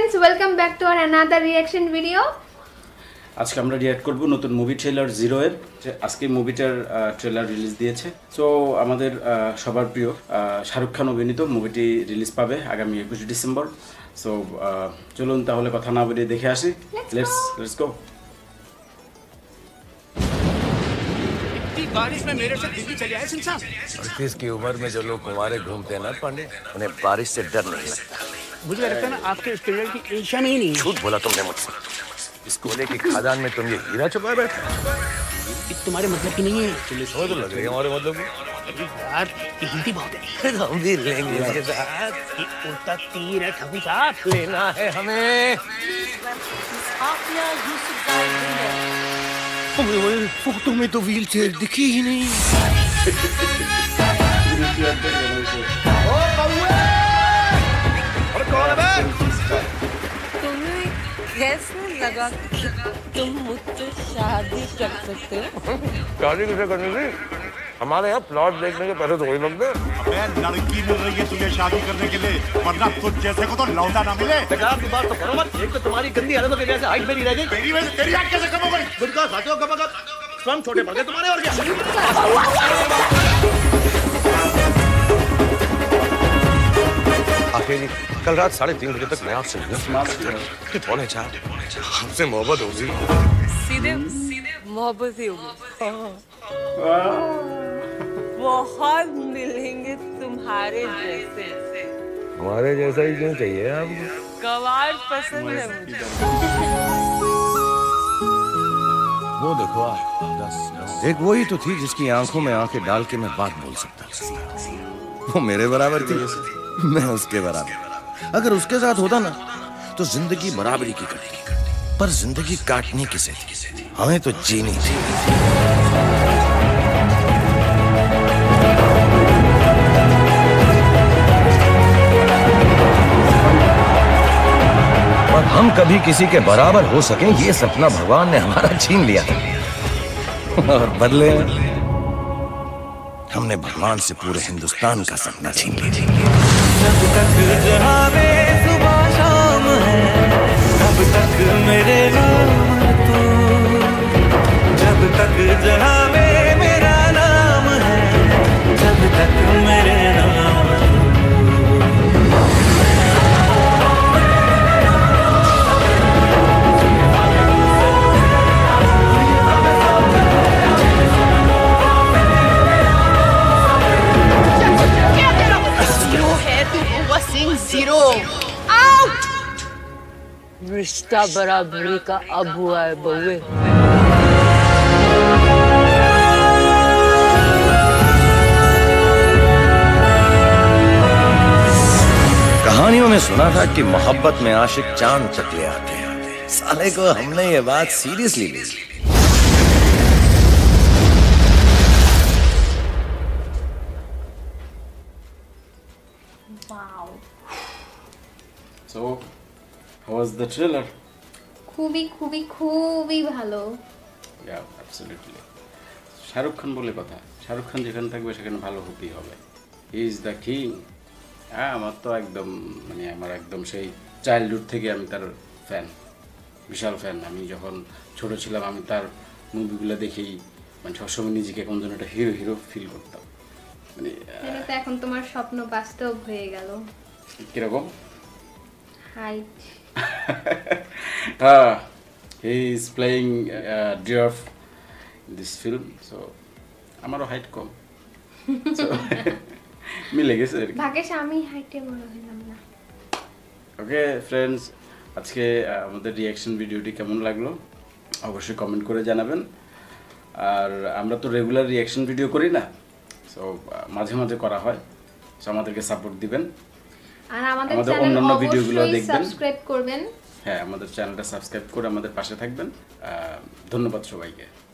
friends, welcome back to our another reaction video. আজকে আমরা react করব নতুন মুভি ট্রেলার জিরো এর। আজকে মুভিটার ট্রেলার রিলিজ দিয়েছে। সো আমাদের সবার প্রিয় শাহরুখ খান অভিনীত মুভিটি রিলিজ পাবে আগামী 21 ডিসেম্বর। সো চলুন তাহলে কথা না বলে দেখে আসি। Let's go. बारिश में मेरे से दिल्ली चले आए इंसान। 38 की उम्र में जो लोग कुंवारे घूमते हैं ना पांडे, उन्हें बारिश से डर नहीं लगता। मुझे लगता है ना आपके स्टूडेंट की एशिया में ही नहीं। झूठ बोला तुमने मुझसे। इस कोले की खादान में तुम ये हीरा छुपाए बैठे। तुम्हारे मतलब की नहीं है। चलिए समझ तो लग रही है हमारे मतलब की। यार ये हिंदी बहुत है। हम भी लेंगे इसके साथ। ये उल्टा तीर है ठाकुर साहब। लेना है हमें। फोटो में तो व्हील चेयर दिखी ही नहीं। तुम्हें कैसे लगा कि तुम मुझसे शादी कर सकते हो? शादी किसे करनी थी? हमारे यहाँ प्लॉट देखने के पैसे थोड़ी लगते। लड़की मिल रही है तुझे शादी करने के लिए, वरना तुझ जैसे को तो लौटा ना मिले। आपकी बात तो करो मत। एक तो तुम्हारी गंदी हालत की वजह से हाइट मेरी रह गई। तेरी वजह से तेरी हाइट कैसे कम हो गई? गुटखा खाते हो कब हम छोटे पड़ गए तुम्हारे और क्या? आखिर कल रात 3:30 बजे तक मैं आपसे मिला। पौने 4 हमसे मोहब्बत होगी। सीधे मोहब्बत ही होगी। बहुत मिलेंगे तुम्हारे जैसे। हमारे जैसा ही क्यों चाहिए आपको? गवार पसंद है मुझे। वो देखो एक वही तो थी जिसकी आंखों में आंखें डाल के मैं बात बोल सकता था। वो मेरे बराबर थी, मैं उसके बराबर। अगर उसके साथ होता ना तो जिंदगी बराबरी की कटती, पर जिंदगी काटनी किसे थी? हमें तो जीनी थी। पर हम कभी किसी के बराबर हो सकें ये सपना भगवान ने हमारा छीन लिया था। और बदले हमने भगवान से पूरे हिंदुस्तान का सपना छीन लिया। जब तक जहां में सुबह शाम है, तब तक मेरे नाम तू। जब तक जहां में मेरा नाम है, जब तक मेरे नाम जीरो आउट। रिश्ता बराबरी का अब हुआ है बउए। कहानियों में सुना था कि मोहब्बत में आशिक चांद तक ले आते हैं। साले को हमने ये बात सीरियसली ली। So, how was the trailer? খুবই ভালো। Yeah, absolutely. শাহরুখ খান বলে কথা। শাহরুখ খান যেখানে থাকবে সেখানে ভালো হতেই হবে। He is the king. আমার তো একদম মানে আমার একদম সেই চাইল্ডহুড থেকে আমি তার ফ্যান, বিশাল ফ্যান। আমি যখন ছোট ছিলাম আমি তার মুভিগুলো দেখেই মানে সবসময় নিজেকে কোন যেন একটা হিরো ফিল করতাম। মানে তো এখন তোমার স্বপ্ন বাস্তব হয়ে গেল। কিরকম? Height. He is playing dwarf in this film, so আমারও হাইট কম। So মিলে গেছে। ভাগ্যে আমি হাইটে বড় হলাম না। ওকে ফ্রেন্ডস, আজকে আমাদের রিঅ্যাকশন ভিডিওটি কেমন লাগলো অবশ্যই কমেন্ট করে জানাবেন। আর আমরা তো রেগুলার রিঅ্যাকশন ভিডিও করি না, সো মাঝে মাঝে করা হয়। সো আমাদেরকে সাপোর্ট দিবেন। আর আমাদের অন্যান্য ভিডিওগুলো দেখবেন, সাবস্ক্রাইব করবেন। হ্যাঁ, আমাদের চ্যানেলটা সাবস্ক্রাইব করে আমাদের পাশে থাকবেন। ধন্যবাদ সবাইকে।